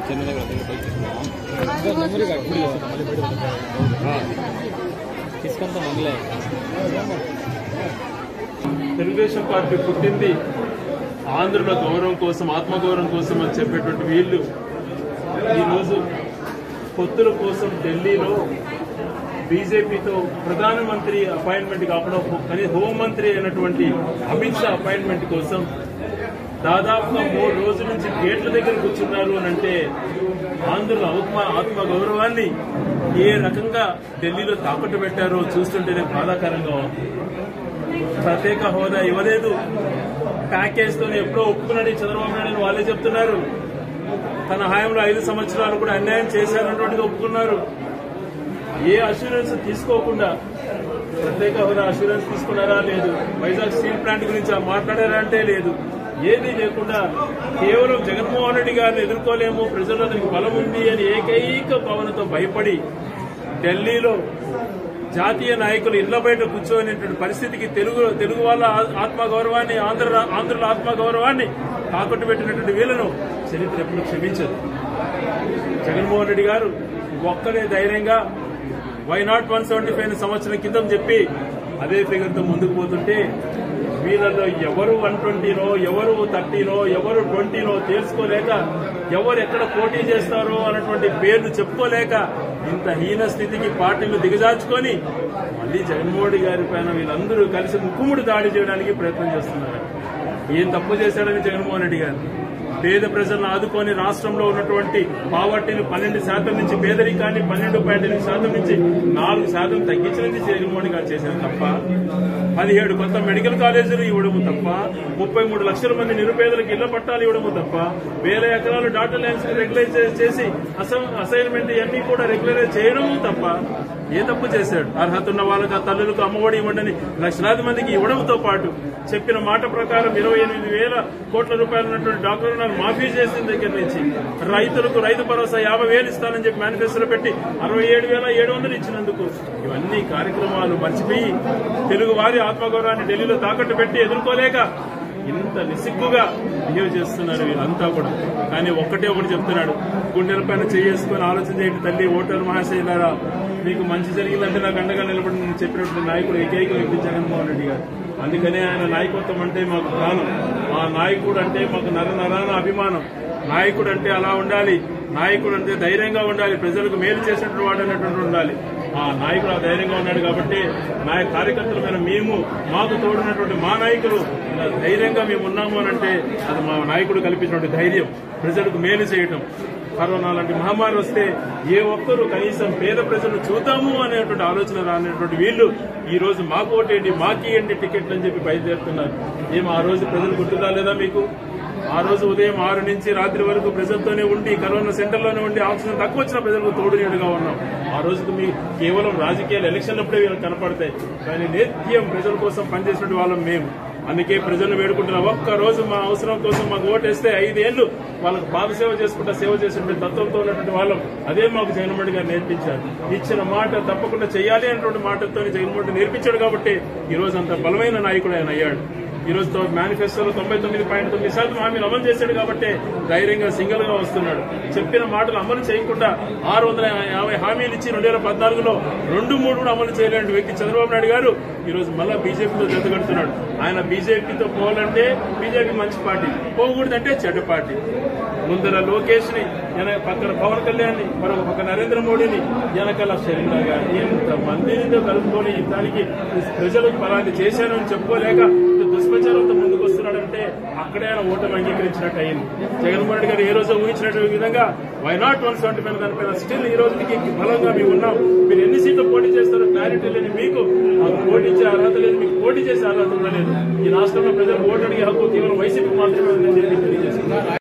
Telugu Desam party పుట్టింది ఆంధ్రుల గౌరవం కోసం, ఆత్మగౌరవం కోసం అని చెప్పేటువంటి వీళ్ళు ఈరోజు పొత్తుల కోసం ఢిల్లీలో బీజేపీతో ప్రధానమంత్రి అపాయింట్మెంట్ కాకుండా హోంమంత్రి అయినటువంటి అమిత్ షా అపాయింట్మెంట్ కోసం దాదాపుగా 3 రోజుల నుంచి గేట్ల దగ్గర కూర్చున్నారు అని అంటే ఆంధ్రుల ఆత్మ గౌరవాన్ని ఏ రకంగా ఢిల్లీలో తాకట్టు పెట్టారో చూస్తుంటేనే బాధాకరంగా ఉంది. ప్రత్యేక హోదా ఇవ్వలేదు, ప్యాకేజ్ తో ఎప్పుడో ఒప్పుకున్నాడు చంద్రబాబు నాయుడు వాళ్ళే చెప్తున్నారు. తన హయాంలో 5 సంవత్సరాలు కూడా అన్యాయం చేశారన్నటువంటిది ఒప్పుకున్నారు. ఏ అష్యూరెన్స్ తీసుకోకుండా ప్రత్యేక హోదా అష్యూరెన్స్ తీసుకున్నారా లేదు, వైజాగ్ స్టీల్ ప్లాంట్ గురించి మాట్లాడారా అంటే లేదు, ఏదీ లేకుండా కేవలం జగన్మోహన్ రెడ్డి గారిని ఎదుర్కోలేము, ప్రజల్లో అతనికి బలం ఉంది అని ఏకైక భావనతో భయపడి ఢిల్లీలో జాతీయ నాయకులు ఇళ్ల బయట కూర్చోనేటువంటి పరిస్థితికి తెలుగు వాళ్ళ ఆత్మగౌరవాన్ని, ఆంధ్రుల ఆత్మగౌరవాన్ని తాకట్టు పెట్టినటువంటి వీళ్లను చరిత్ర ఎప్పుడు క్షమించదు. జగన్మోహన్ రెడ్డి గారు ఒక్కడే ధైర్యంగా వైనాట్ 175 సంవత్సరం కింద చెప్పి అదే ఫిగర్ తో ముందుకు పోతుంటే వీళ్ళలో ఎవరు 120నో, ఎవరు 30నో, ఎవరు 20నో తెలుసుకోలేక, ఎవరు ఎక్కడ పోటీ చేస్తారో అన్నటువంటి పేర్లు చెప్పుకోలేక ఇంత హీన స్థితికి పార్టీలు దిగజార్చుకొని మళ్లీ జగన్మోహన్ రెడ్డి గారి పైన వీళ్ళందరూ కలిసి ముక్కుముడి దాడి చేయడానికి ప్రయత్నం చేస్తున్నారు. ఏం తప్పు చేశాడని జగన్మోహన్ రెడ్డి గారు పేద ప్రజలను ఆదుకొని రాష్ట్రంలో ఉన్నటువంటి పావర్టీని 12% నుంచి, పేదరికాన్ని 12.8% నుంచి 4% తగ్గించినది జగన్మోహన్ గారు చేశారు తప్ప, 17 కొత్త మెడికల్ కాలేజీలు ఇవ్వడము తప్ప, 33 లక్షల మంది నిరుపేదలకు ఇళ్ల పట్టాలు ఇవ్వడము తప్ప, 1000 ఎకరాలు డాటా లైన్స్ రెగ్యులైజ్ చేసి అసైన్మెంట్ అన్ని కూడా రెగ్యులరైజ్ చేయడము తప్ప ఏ తప్పు చేశాడు? అర్హత ఉన్న వాళ్ళకి ఆ తల్లులకు అమ్మఒడి ఇవ్వండి లక్షలాది మందికి ఇవ్వడంతో పాటు చెప్పిన మాట ప్రకారం 28,000 కోట్ల రూపాయలు ఉన్నటువంటి డాక్టర్ రుణాలు మాఫీ చేసిన దగ్గర నుంచి రైతులకు రైతు భరోసా 50,000 ఇస్తానని చెప్పి మేనిఫెస్టోలో పెట్టి 67,700 ఇచ్చినందుకు ఇవన్నీ కార్యక్రమాలు మర్చిపోయి తెలుగు వారి ఆత్మగౌరవాన్ని ఢిల్లీలో తాకట్టు పెట్టి ఎదుర్కోలేక ఇంత నిసిగ్గుగా బిహేవ్ చేస్తున్నారు వీళ్ళంతా కూడా. కానీ ఒకటి చెప్తున్నాడు, గుండెల పైన చేసుకుని ఆలోచన చేయండి తల్లి, ఓటరు మహాశైలారా, మీకు మంచి జరిగిందంటే నాకు అండగా నిలబడి నేను చెప్పినట్టు నాయకుడు ఏకైక వ్యక్తి జగన్మోహన్ రెడ్డి గారు. అందుకనే ఆయన నాయకత్వం అంటే మాకు ప్రాణం, ఆ నాయకుడు అంటే మాకు నరనరాన అభిమానం. నాయకుడు అంటే అలా ఉండాలి, నాయకుడు అంటే ధైర్యంగా ఉండాలి, ప్రజలకు మేలు చేసినటువంటి వాడు అన్నటువంటి ఉండాలి. ఆ నాయకుడు ఆ ధైర్యంగా ఉన్నాడు కాబట్టి కార్యకర్తలమైన మేము, మాకు తోడినటువంటి మా నాయకులు ధైర్యంగా మేము ఉన్నాము అని అంటే అది మా నాయకుడు కల్పించినటువంటి ధైర్యం, ప్రజలకు మేలు చేయటం. కరోనా లాంటి మహమ్మారి వస్తే ఏ ఒక్కరు కనీసం పేద ప్రజలు చూద్దాము అనేటువంటి ఆలోచన రానటువంటి వీళ్ళు ఈ రోజు మాకు ఓటేయండి, మాకియండి టికెట్లు అని చెప్పి బయలుదేరుతున్నారు. ఆ రోజు ప్రజలు గుర్తుదా లేదా మీకు? ఆ రోజు ఉదయం 6 నుంచి రాత్రి వరకు ప్రజలతోనే ఉండి, కరోనా సెంటర్లోనే ఉండి, ఆక్సిజన్ తక్కువ వచ్చిన ప్రజలకు తోడునీడుగా ఉన్నాం. ఆ రోజుకు మీ కేవలం రాజకీయాలు ఎలక్షన్లప్పుడే వీళ్ళకి కనపడతాయి, కానీ నిత్యం ప్రజల కోసం పనిచేసినటువంటి వాళ్ళం మేము. అందుకే ప్రజలను వేడుకుంటున్నాం, ఒక్క రోజు మా అవసరం కోసం మాకు ఓటేస్తే 5 ఏళ్లు వాళ్ళకు పాదసేవ చేసుకుంటా సేవ చేసినటువంటి తత్వంతో ఉన్నటువంటి వాళ్ళం. అదే మాకు జగన్మోహన్ గారు నేర్పించారు. ఇచ్చిన మాట తప్పకుండా చేయాలి అనేటువంటి మాటతో జగన్మోహన్ నేర్పించాడు కాబట్టి ఈ రోజు అంత బలమైన నాయకుడు ఆయన అయ్యాడు. ఈ రోజు మేనిఫెస్టోలో 99.9% హామీలు అమలు చేశాడు కాబట్టి ధైర్యంగా సింగిల్ గా వస్తున్నాడు. చెప్పిన మాటలు అమలు చేయకుండా 650 హామీలు ఇచ్చి 2014లో 2-3 కూడా అమలు చేయలేని వ్యక్తి చంద్రబాబు నాయుడు గారు ఈ రోజు మళ్ళా బీజేపీతో జతగడుతున్నాడు. ఆయన బీజేపీతో పోవాలంటే బీజేపీ మంచి పార్టీ, పోకూడదంటే చెడ్డ పార్టీ. ముందర లోకేష్ ని, పక్కన పవన్ కళ్యాణ్ ని, మరొక పక్క నరేంద్ర మోడీని, వెనకాల షర్మిలా గారిని, ఎంతమందితో కలుపుకొని దానికి ప్రజలకు పలాది చేశానని చెప్పుకోలేక దుష్ప్రచారంతో ముందుకు వస్తున్నాడంటే అక్కడే ఆయన ఓటమి అంగీకరించినట్టు అయింది. జగన్మోహన్ రెడ్డి గారు ఏ రోజు ఊహించినటువంటి విధంగా వైనాట్ 175 దానిపైన స్టిల్ ఈ రోజుకి బలంగా మేము ఉన్నాం. మీరు ఎన్ని సీట్లు పోటీ చేస్తారో క్లారిటీ లేని మీకు, మాకు పోటీ ఇచ్చే అర్హత లేదు, మీకు పోటీ చేసే అర్హత ఉండలేదు. ఈ రాష్ట్రంలో ప్రజలు ఓటు అడిగే హక్కు కేవలం వైసీపీ మాత్రమే ఉందని చెప్పి తెలియజేస్తున్నారు.